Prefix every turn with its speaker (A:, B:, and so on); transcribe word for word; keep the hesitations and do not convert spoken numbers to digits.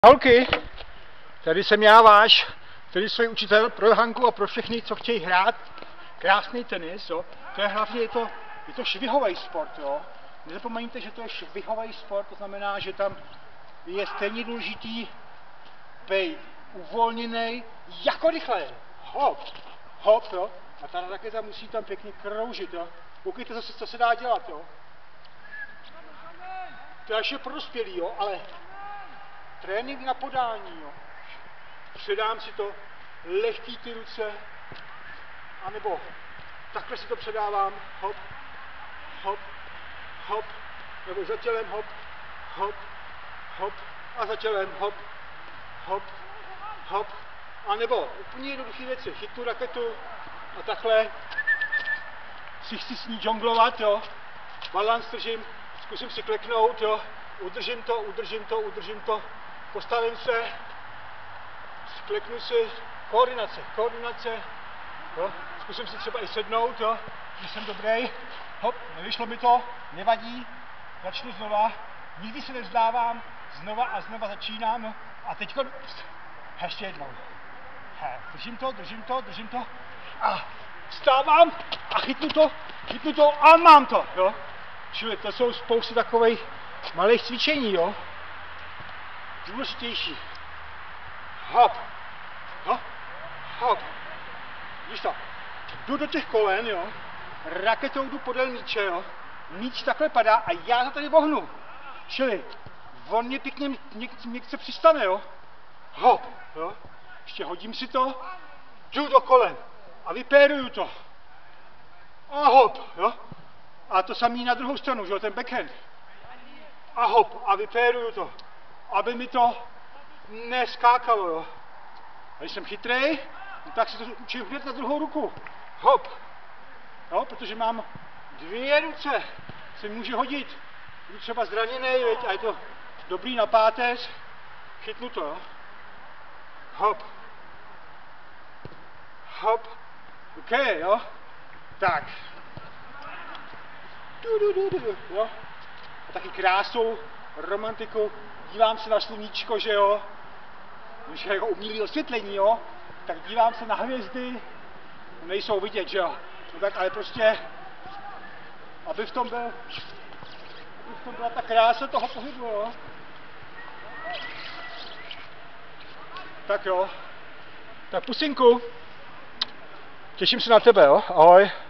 A: Holky, tady jsem já váš, tady svůj učitel pro Hanku a pro všechny, co chtějí hrát krásný tenis, jo. To je hlavně, je to, je to švihový sport, jo. Nezapomeňte, že to je švihový sport, to znamená, že tam je stejně důležitý být uvolněný jako rychle. Hop, hop, jo. A ta raketa musí tam pěkně kroužit, jo. Koukejte zase, co se dá dělat, jo. To je ještě pro dospělý, jo, ale trénink na podání, jo. Předám si to, lehký ty ruce, anebo takhle si to předávám, hop, hop, hop, nebo za tělem, hop, hop, hop, a za tělem, hop, hop, hop, anebo úplně jednoduché věci, chytnu raketu a takhle si chci s ní žonglovat, jo, balans držím, zkusím si kleknout, jo, udržím to, udržím to, udržím to, postavím se, kleknu si, koordinace, koordinace, jo, zkusím si třeba i sednout, jo, že jsem dobrý, hop, nevyšlo mi to, nevadí, začnu znova, nikdy se nevzdávám, znova a znova začínám, jo, a teďko, ještě jednou, he, držím to, držím to, držím to, a vstávám a chytnu to, chytnu to a mám to, jo, čili to jsou spousty takových malých cvičení, jo, důležitější, hop, hop, hop, víš to, jdu do těch kolen, jo, raketou jdu podél míče, jo, míč takhle padá a já za tady vohnu, čili on mě pěkně něk, někde přistane, jo, hop, jo, ještě hodím si to, jdu do kolen a vypéruju to a hop, jo, a to samý na druhou stranu, že jo, ten backhand a hop a vypéruju to, aby mi to neskákalo, jo. A když jsem chytrej, tak si to učím hned na druhou ruku. Hop. Jo, protože mám dvě ruce, se může hodit. Budu třeba zraněný, veď, a je to dobrý na páteř. Chytnu to, jo. Hop. Hop. OK, jo. Tak. Du, du, du, du, jo. A taky krásou, romantikou. Dívám se na sluníčko, že jo. Když je jako umělý osvětlení, jo, tak dívám se na hvězdy, nejsou vidět, že jo, no tak ale prostě, aby v tom byl, aby v tom byla ta krása toho pohybu, jo. Tak jo, tak pusinku, těším se na tebe, jo, ahoj.